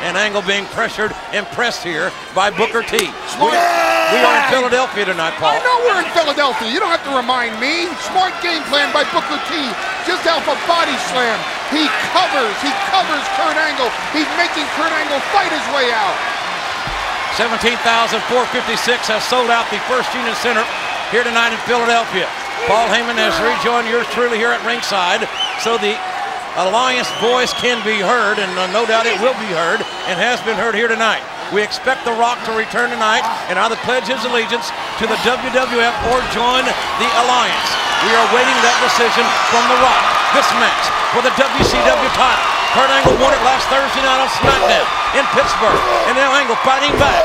and Angle being pressured and pressed here by Booker T. We are in Philadelphia tonight, Paul. I know we're in Philadelphia. You don't have to remind me. Smart game plan by Booker T. Just off a body slam. He covers Kurt Angle. He's making Kurt Angle fight his way out. 17,456 has sold out the First Union Center here tonight in Philadelphia. Paul Heyman has rejoined yours truly here at ringside, so the Alliance voice can be heard, and no doubt it will be heard, and has been heard here tonight. We expect The Rock to return tonight and either pledge his allegiance to the WWF or join the Alliance. We are awaiting that decision from The Rock. This match for the WCW title. Kurt Angle won it last Thursday night on SmackDown in Pittsburgh, and now Angle fighting back.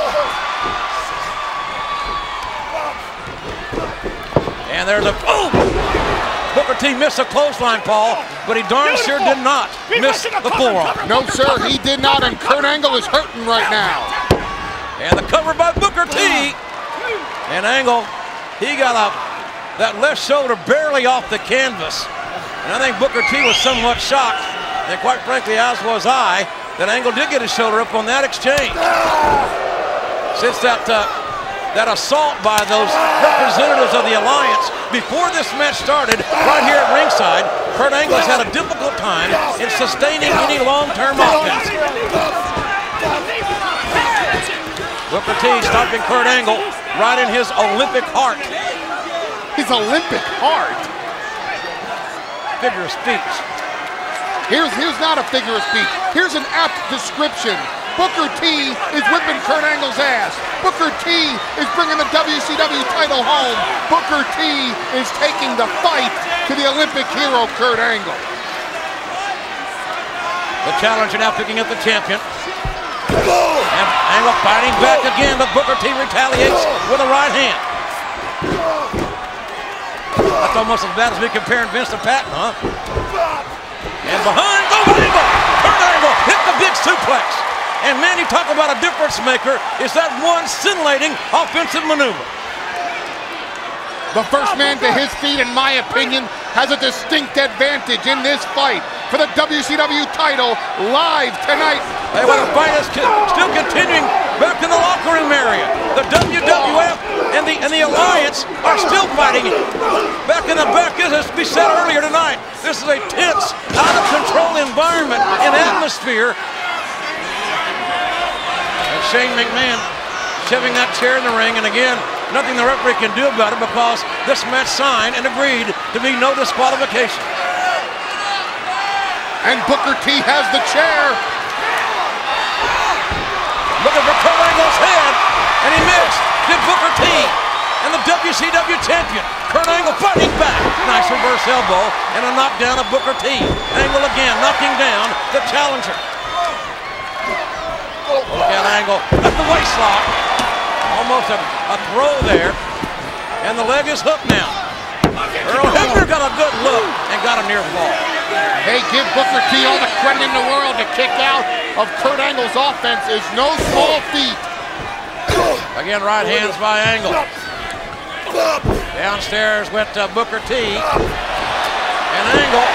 And there's a boom! Booker T missed a clothesline, Paul, but he darn sure did not miss the forearm. No, sir, he did not, and Kurt Angle is hurting right now. And the cover by Booker T. And Angle, he got that left shoulder barely off the canvas. And I think Booker T was somewhat shocked, and quite frankly, as was I, that Angle did get his shoulder up on that exchange. Since that assault by those representatives of the Alliance before this match started right here at ringside, Kurt Angle has had a difficult time in sustaining any long-term offense. Booker T stopping Kurt Angle right in his Olympic heart. His Olympic heart? Figure of speech. Here's not a figure of speech. Here's an apt description. Booker T is whipping Kurt Angle's ass. Booker T is bringing the WCW title home. Booker T is taking the fight to the Olympic hero, Kurt Angle. The challenger now picking up the champion. And Angle fighting back again, but Booker T retaliates with a right hand. That's almost as bad as me comparing Vince to Patton, huh? And behind goes Angle. Kurt Angle hit the big suplex. And man, you talk about a difference maker, is that one scintillating offensive maneuver. The first man to his feet, in my opinion, has a distinct advantage in this fight for the WCW title live tonight. Hey, well, the fight is still continuing back in the locker room area. The WWF and the Alliance are still fighting back in the back. As we said earlier tonight, this is a tense, out-of-control environment and atmosphere. Shane McMahon shoving that chair in the ring, and again, nothing the referee can do about it because this match signed and agreed to be no disqualification. And Booker T has the chair. Looking for Kurt Angle's head, and he missed. Did Booker T, and the WCW champion, Kurt Angle fighting back. Nice reverse elbow, and a knockdown of Booker T. Angle again knocking down the challenger. Look at Angle at the waist lock. Almost a throw there. And the leg is hooked now. Earl Hebner got a good look and got a near fall. Hey, give Booker T all the credit in the world. To kick out of Kurt Angle's offense is no small feat. Again, right hands by Angle. Downstairs went Booker T. And Angle.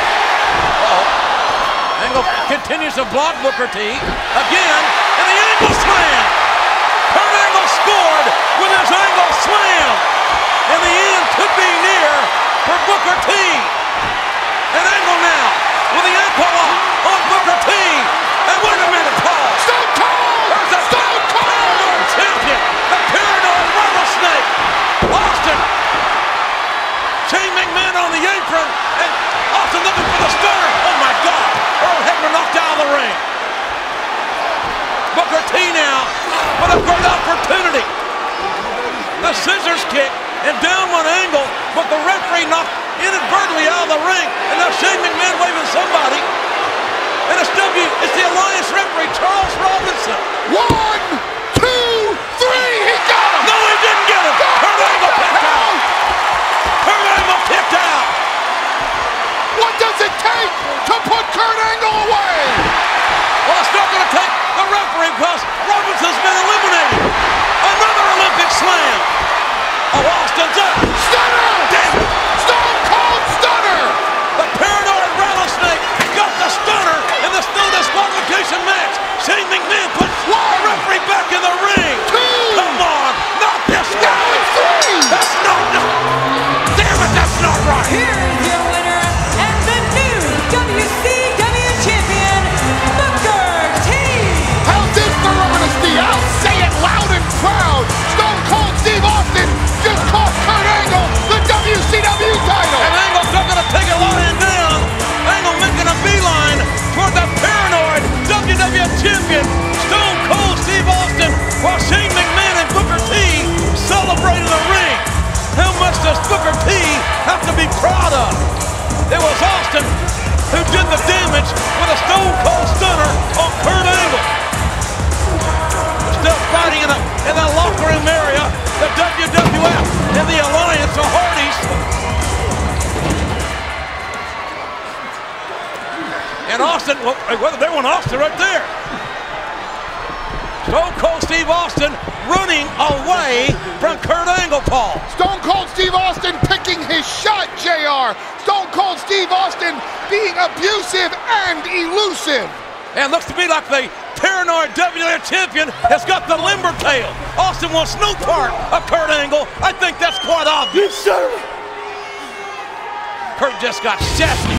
Angle continues to block Booker T. Again, and the Angle slam. Kurt Angle scored with his Angle slam. And the end could be near for Booker T. And Angle now with the ankle lock on Booker T. And wait a minute, Paul. Stone Cold! There's the Stone Cold! Paranoid champion, the Paranoid Rattlesnake, Austin. Shane McMahon on the apron, and Austin looking for the stunner. Oh my God! Earl Hebner knocked out of the ring. Booker T now with a great opportunity. The scissors kick and down one Angle, but the referee knocked inadvertently out of the ring. And now Shane McMahon waving somebody. And it's the Alliance referee, Charles Robinson. 1, 2, 3, he got him! No, he didn't get him. Kurt Angle kicked out. Kurt Angle kicked out. What does it take to put Kurt Angle away? Well, it's not going to take the referee because Robinson's been eliminated. Another Olympic slam. Oh, Austin's up. Stunner! Damn it. Stone Cold Stunner! The Paranoid Rattlesnake got the stunner in this no disqualification match. And Austin, well, they want Austin right there. Stone Cold Steve Austin running away from Kurt Angle, Paul. Stone Cold Steve Austin picking his shot, JR. Stone Cold Steve Austin being abusive and elusive. And looks to me like the paranoid WWF champion has got the limber tail. Austin wants no part of Kurt Angle. I think that's quite obvious. Yes, sir. Kurt just got shafted.